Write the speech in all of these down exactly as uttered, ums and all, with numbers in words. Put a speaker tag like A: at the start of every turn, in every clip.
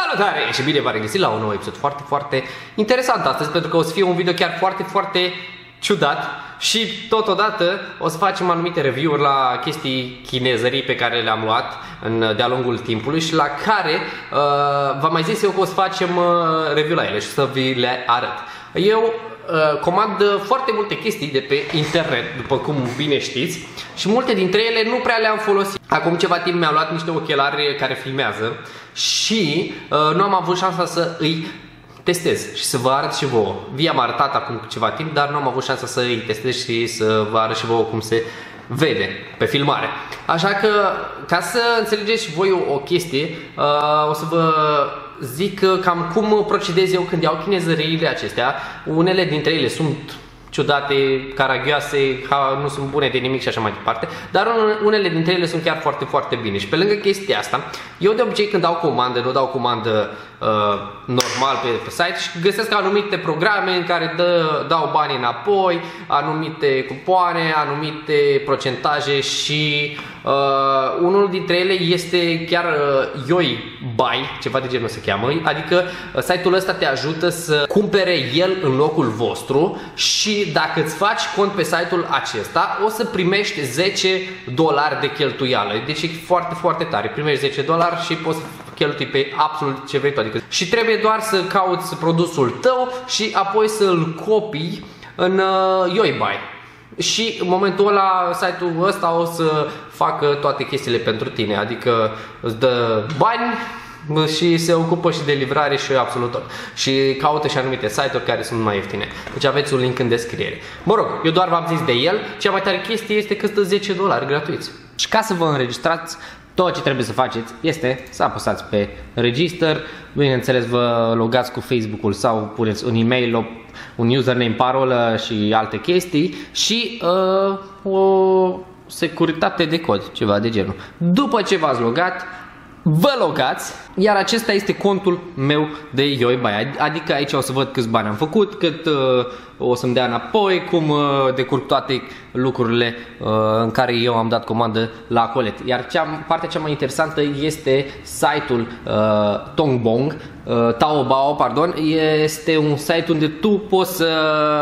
A: Salutare și bine v-am regăsit la un nou episod foarte, foarte interesant astăzi, pentru că o să fie un video chiar foarte, foarte ciudat și totodată o să facem anumite review-uri la chestii chinezării pe care le-am luat de-a lungul timpului și la care uh, v-am mai zis eu că o să facem uh, review la ele și să vi le arăt. Eu uh, comand foarte multe chestii de pe internet, după cum bine știți, și multe dintre ele nu prea le-am folosit. Acum ceva timp mi-am luat niște ochelari care filmează și uh, nu am avut șansa să îi testez și să vă arăt și vouă. Vi-am arătat acum ceva timp, dar nu am avut șansa să îi testez și să vă arăt și vouă cum se vede pe filmare. Așa că, ca să înțelegeți și voi o, o chestie, uh, o să vă zic cam cum procedez eu când iau chinezăriile acestea. Unele dintre ele sunt ciudate, caragioase, nu sunt bune de nimic și așa mai departe, dar unele dintre ele sunt chiar foarte, foarte bine. Și pe lângă chestia asta, eu de obicei când dau comandă, nu dau comandă uh, normal pe, pe site și găsesc anumite programe în care dă, dau bani înapoi, anumite cupoane, anumite procentaje și uh, unul dintre ele este chiar uh, Yoibuy, ceva de genul se cheamă, adică uh, site-ul ăsta te ajută să cumpere el în locul vostru și dacă îți faci cont pe site-ul acesta, o să primești zece dolari de cheltuială. Deci e foarte, foarte tare. Primești zece dolari și poți să cheltui pe absolut ce vrei tu. Adică. Și trebuie doar să cauți produsul tău și apoi să-l copii în uh, Yoibuy. Și în momentul ăla, site-ul ăsta o să facă toate chestiile pentru tine. Adică îți dă bani și se ocupă și de livrare și absolut tot. Și caută și anumite site-uri care sunt mai ieftine. Deci aveți un link în descriere. Mă rog, eu doar v-am zis de el. Cea mai tare chestie este că stă zece dolari gratuiți. Și ca să vă înregistrați, tot ce trebuie să faceți este să apăsați pe register. Bineînțeles, vă logați cu Facebook-ul sau puneți un e-mail, un username, parolă și alte chestii și uh, o securitate de cod, ceva de genul. După ce v-ați logat, vă logați, iar acesta este contul meu de Yoibuy. Adică aici o să văd câți bani am făcut, cât uh, o să-mi dea înapoi, cum uh, decurg toate lucrurile uh, în care eu am dat comandă la colet. Iar cea, partea cea mai interesantă este site-ul uh, Tongbong, uh, Taobao, pardon. Este un site unde tu poți să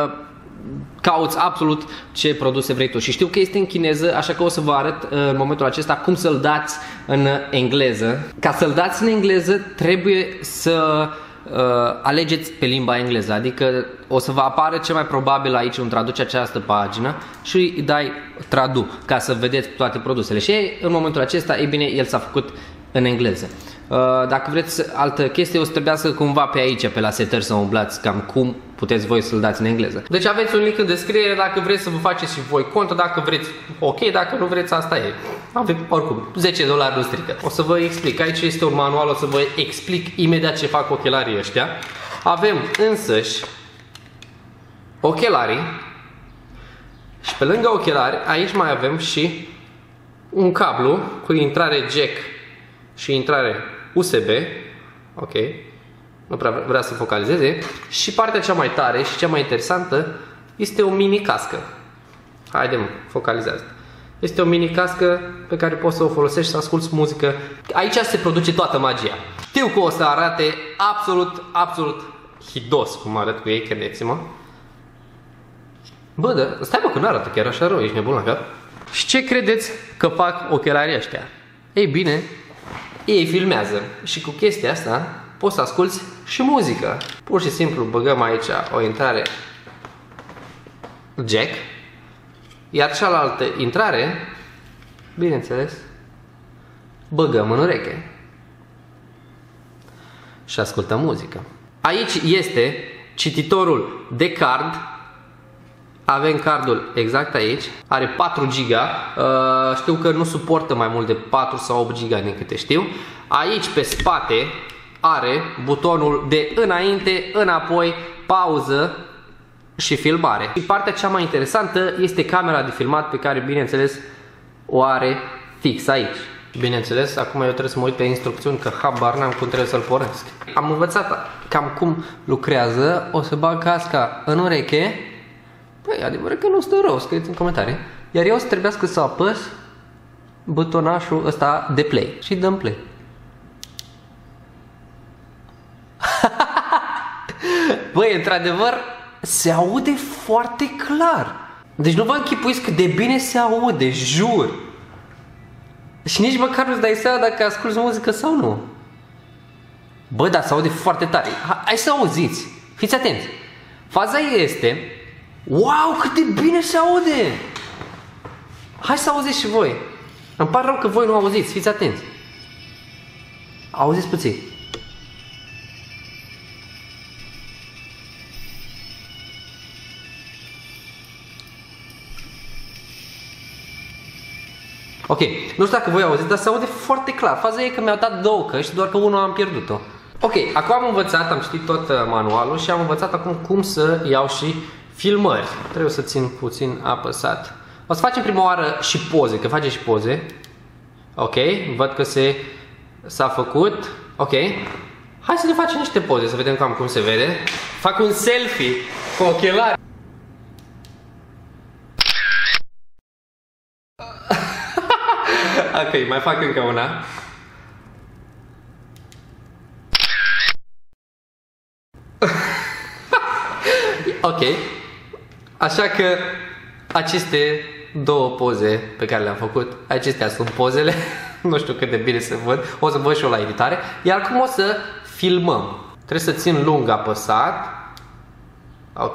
A: cauți absolut ce produse vrei tu. Și știu că este în chineză, așa că o să vă arăt în momentul acesta cum să-l dați în engleză. Ca să-l dați în engleză trebuie să uh, alegeți pe limba engleză, adică o să vă apară cel mai probabil aici un traduce această pagină și îi dai tradu ca să vedeți toate produsele. Și în momentul acesta, ei bine, el s-a făcut în engleză. Dacă vreți altă chestie, o să trebuiască cumva pe aici, pe la setări, să umblați cam cum puteți voi să-l dați în engleză. Deci aveți un link în descriere dacă vreți să vă faceți și voi cont, dacă vreți, ok, dacă nu vreți, asta e. Avem, oricum, zece dolari nu strică. O să vă explic, aici este un manual, o să vă explic imediat ce fac ochelarii ăștia. Avem însăși ochelarii și pe lângă ochelari, aici mai avem și un cablu cu intrare jack și intrare U S B, ok, nu prea vrea să focalizeze. Și partea cea mai tare și cea mai interesantă este o mini cască. Haide mă, focalizează. Este o mini cască pe care poți să o folosești să asculti muzică. Aici se produce toată magia. Știu că o să arate absolut, absolut hidos cum arăt cu ei, credeți-mă. Bă, dar stai mă că nu arată chiar așa rău, ești nebun la cap. Și ce credeți că fac ochelarii ăștia? Ei bine, ei filmează și cu chestia asta poți să asculti și muzică. Pur și simplu băgăm aici o intrare jack, iar cealaltă intrare, bineînțeles, băgăm în ureche și ascultăm muzică. Aici este cititorul de card. Avem cardul exact aici, are patru giga, uh, știu că nu suportă mai mult de patru sau opt giga din câte știu. Aici pe spate are butonul de înainte, înapoi, pauză și filmare. Și partea cea mai interesantă este camera de filmat pe care bineînțeles o are fix aici. Bineînțeles, acum eu trebuie să mă uit pe instrucțiuni că habar n-am cum trebuie să-l pornesc. Am învățat cam cum lucrează, o să bag casca în ureche. Păi, adevărat că nu stă rău, scrieți în comentarii. Iar eu o să trebuiască să apăs butonașul ăsta de play. Și dăm play. Băi, într-adevăr, se aude foarte clar. Deci nu vă închipuiți cât de bine se aude, jur. Și nici măcar nu-ți dai seama dacă asculti muzică sau nu. Bă, dar se aude foarte tare. Hai să auziți. Fiți atenți. Faza este... Wow, cât de bine se aude! Hai să auziți și voi. Îmi pare rău că voi nu auziți. Fiți atenți. Auziți puțin. Ok, nu știu dacă voi auziți, dar se aude foarte clar. Faza e că mi-au dat două căști, doar că unul am pierdut-o. Ok, acum am învățat, am citit tot manualul și am învățat acum cum să iau și filmări. Trebuie să țin puțin apăsat. O să facem prima oară și poze, că face și poze. Ok, văd că se s-a făcut. Ok, hai să ne facem niște poze, să vedem cam cum se vede. Fac un selfie cu ochelari. Ok, mai fac încă una. Ok. Așa că aceste două poze pe care le-am făcut, acestea sunt pozele. Nu știu cât de bine se văd. O să văd și eu la editare. Iar acum o să filmăm. Trebuie să țin lung apăsat. Ok.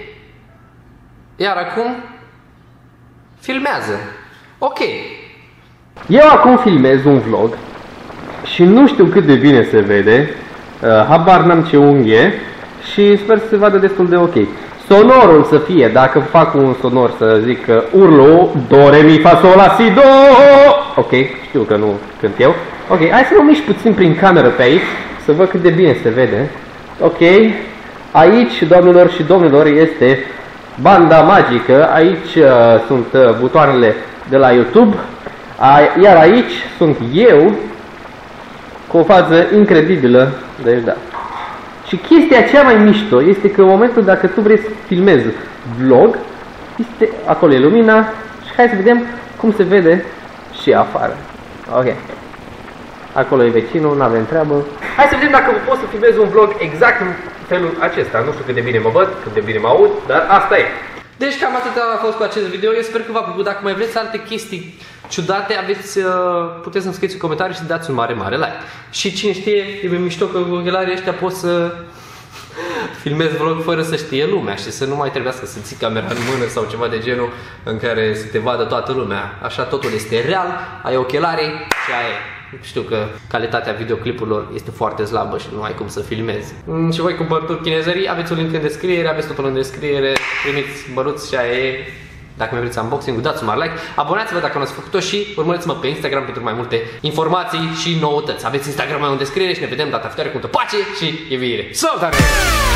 A: Iar acum filmează. Ok. Eu acum filmez un vlog și nu știu cât de bine se vede, uh, habar n-am ce unghi și sper să se vadă destul de ok. Sonorul să fie, dacă fac un sonor să zic uh, urlu, do, re, mi, fa, sol, la, si, do. Ok, știu că nu cânt eu. Ok, hai să mă mișc puțin prin cameră pe aici, să văd cât de bine se vede. Ok, aici, doamnelor și domnilor, este banda magică, aici uh, sunt uh, butoanele de la YouTube. Iar aici sunt eu cu o fază incredibilă. Deci da. Și chestia cea mai mișto este că în momentul dacă tu vrei să filmezi vlog, este, acolo e lumina și hai să vedem cum se vede și afară. Ok. Acolo e vecinul, nu avem treabă. Hai să vedem dacă pot să filmez un vlog exact în felul acesta. Nu știu cât de bine mă văd, cât de bine mă aud, dar asta e. Deci cam atât a fost cu acest video. Eu sper că v-a plăcut. Dacă mai vreți alte chestii ciudate, aveți, puteți să-mi scrieți în comentarii și să dați un mare, mare like. Și cine știe, e mișto că cu ochelarii ăștia pot să filmez vlog fără să știe lumea și să nu mai trebuiască să ții camera în mână sau ceva de genul în care să te vadă toată lumea. Așa totul este real, ai ochelarii și aia e. Știu că calitatea videoclipurilor este foarte slabă și nu ai cum să filmezi. Mm, și voi cumpărături chinezării, aveți un link în descriere, aveți totul în descriere, primiți băruți și aia e. Dacă mai vreți unboxing, dați un mare like, abonați-vă dacă nu ați făcut-o și urmăriți-mă pe Instagram pentru mai multe informații și noutăți. Aveți Instagram în descriere și ne vedem data viitoare cu multă pace și iubire. Salutare!